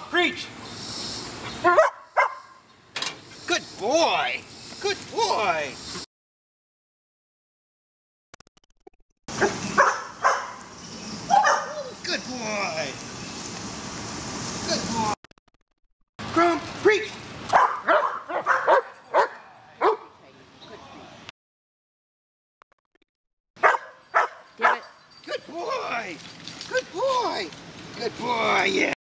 preach! Good boy! Good boy! Good boy! Good boy! Grom, preach! Give it. Good boy! Good boy! Good boy, yeah!